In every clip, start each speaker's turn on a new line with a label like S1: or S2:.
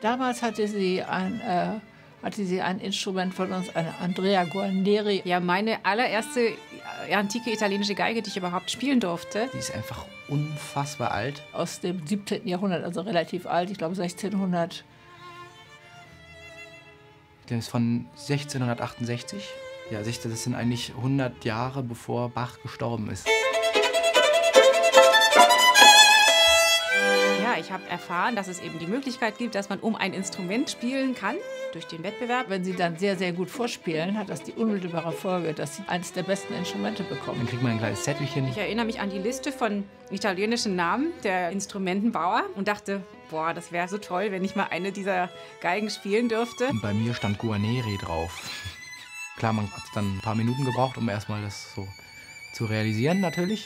S1: Damals hatte sie ein Instrument von uns, eine Andrea Guarneri.
S2: Ja, meine allererste antike italienische Geige, die ich überhaupt spielen durfte.
S3: Die ist einfach unfassbar alt.
S1: Aus dem 17. Jahrhundert, also relativ alt, ich glaube 1600.
S3: Der ist von 1668. Ja, das sind eigentlich 100 Jahre, bevor Bach gestorben ist.
S2: Ja, ich habe erfahren, dass es eben die Möglichkeit gibt, dass man um ein Instrument spielen kann durch den Wettbewerb.
S1: Wenn sie dann sehr, sehr gut vorspielen, hat das die unmittelbare Folge, dass sie eines der besten Instrumente bekommen.
S3: Dann kriegt man ein kleines Zettelchen.
S2: Ich erinnere mich an die Liste von italienischen Namen der Instrumentenbauer und dachte, boah, das wäre so toll, wenn ich mal eine dieser Geigen spielen dürfte.
S3: Und bei mir stand Guarneri drauf. Klar, man hat dann ein paar Minuten gebraucht, um erstmal das so zu realisieren, natürlich.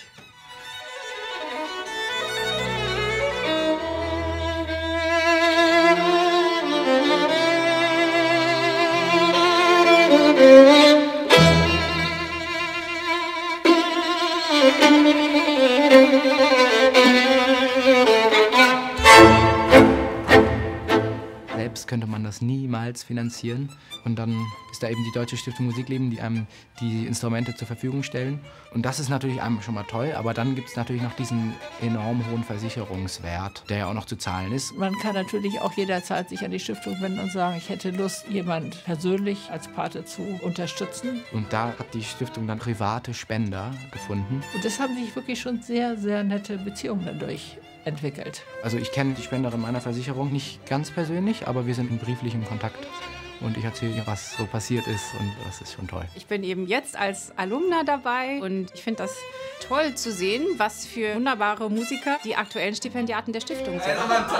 S3: Selbst könnte man das niemals finanzieren. Und dann ist da eben die Deutsche Stiftung Musikleben, die einem die Instrumente zur Verfügung stellen. Und das ist natürlich einem schon mal toll, aber dann gibt es natürlich noch diesen enorm hohen Versicherungswert, der ja auch noch zu zahlen ist.
S1: Man kann natürlich auch jederzeit sich an die Stiftung wenden und sagen, ich hätte Lust, jemand persönlich als Pate zu unterstützen.
S3: Und da hat die Stiftung dann private Spender gefunden.
S1: Und das haben sich wirklich schon sehr, sehr nette Beziehungen dadurch entwickelt.
S3: Also ich kenne die Spenderin meiner Versicherung nicht ganz persönlich, aber wir sind in brieflichem Kontakt. Und ich erzähle ihr, was so passiert ist, und das ist schon toll.
S2: Ich bin eben jetzt als Alumna dabei und ich finde das toll zu sehen, was für wunderbare Musiker die aktuellen Stipendiaten der Stiftung sind.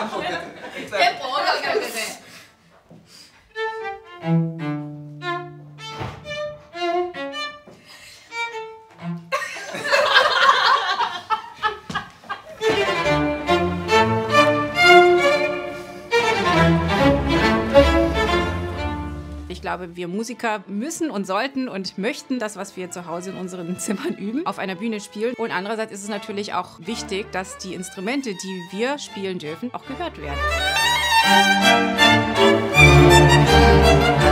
S2: Ich glaube, wir Musiker müssen und sollten und möchten das, was wir zu Hause in unseren Zimmern üben, auf einer Bühne spielen. Und andererseits ist es natürlich auch wichtig, dass die Instrumente, die wir spielen dürfen, auch gehört werden.